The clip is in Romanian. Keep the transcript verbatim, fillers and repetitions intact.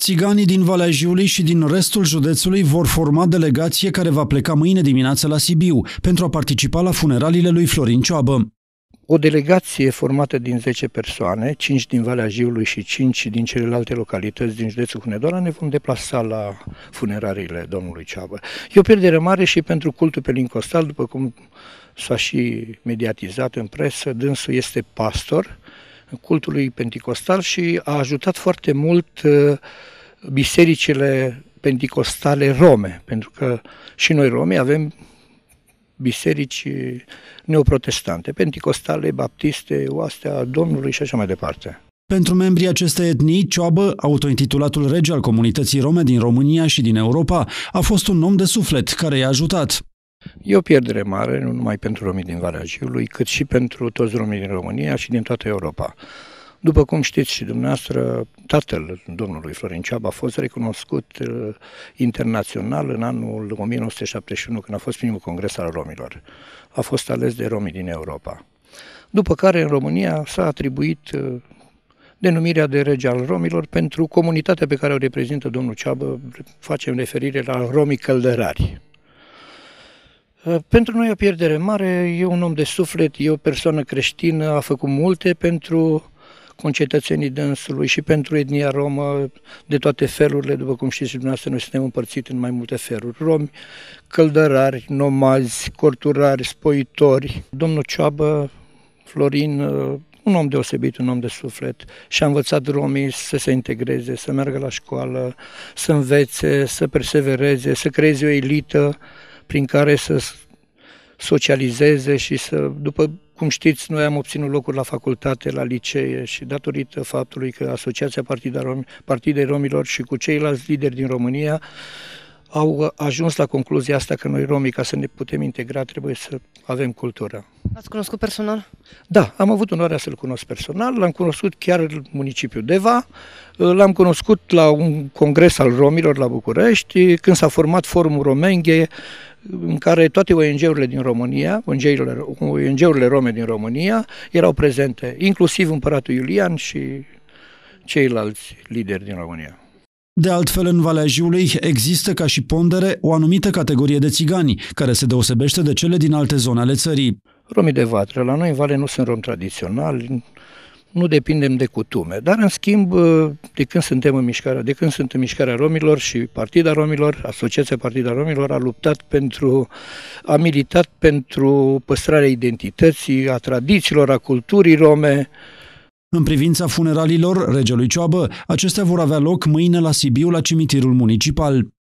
Țiganii din Valea Jiului și din restul județului vor forma delegație care va pleca mâine dimineață la Sibiu pentru a participa la funeraliile lui Florin Cioabă. O delegație formată din zece persoane, cinci din Valea Jiului și cinci din celelalte localități din județul Hunedoara, ne vom deplasa la funerariile domnului Cioabă. E o pierdere mare și pentru cultul Pentecostal, după cum s-a și mediatizat în presă, dânsul este pastor cultului Pentecostal și a ajutat foarte mult bisericile pentecostale rome, pentru că și noi romii avem biserici neoprotestante, pentecostale, baptiste, Oastea Domnului și așa mai departe. Pentru membrii acestei etnii, Cioabă, autointitulatul rege al comunității rome din România și din Europa, a fost un om de suflet care i-a ajutat. E o pierdere mare, nu numai pentru romii din Valea Jiului, cât și pentru toți romii din România și din toată Europa. După cum știți și dumneavoastră, tatăl domnului Florin Cioabă a fost recunoscut uh, internațional în anul o mie nouă sute șaptezeci și unu, când a fost primul congres al romilor. A fost ales de romii din Europa. După care în România s-a atribuit uh, denumirea de rege al romilor pentru comunitatea pe care o reprezintă domnul Cioabă, facem referire la romii căldărari. Uh, pentru noi o pierdere mare, e un om de suflet, e o persoană creștină, a făcut multe pentru concetățenii dânsului și pentru etnia romă de toate felurile. După cum știți și dumneavoastră, noi suntem împărțiți în mai multe feluri: romi, căldărari, nomazi, corturari, spoitori. Domnul Cioabă, Florin, un om deosebit, un om de suflet, și a învățat romii să se integreze, să meargă la școală, să învețe, să persevereze, să creeze o elită prin care să socializeze și să, după cum știți, noi am obținut locuri la facultate, la licee și datorită faptului că Asociația Partidei Romilor și cu ceilalți lideri din România au ajuns la concluzia asta că noi romii, ca să ne putem integra, trebuie să avem cultură. Ați cunoscut personal? Da, am avut onoarea să-l cunosc personal, l-am cunoscut chiar în municipiul Deva, l-am cunoscut la un congres al romilor la București, când s-a format Forumul Romenghe, în care toate O N G-urile din România, O N G-urile rome din România, erau prezente, inclusiv împăratul Iulian și ceilalți lideri din România. De altfel, în Valea Jiului există ca și pondere o anumită categorie de țigani, care se deosebește de cele din alte zone ale țării. Romii de vatră. La noi în Vale nu sunt romi tradiționali, nu depindem de cutume, dar în schimb, de când suntem în mișcarea, de când sunt în mișcarea romilor și Partida Romilor, Asociația Partida Romilor a luptat pentru, a militat pentru păstrarea identității, a tradițiilor, a culturii rome. În privința funeraliilor regelui Cioabă, acestea vor avea loc mâine la Sibiu, la cimitirul municipal.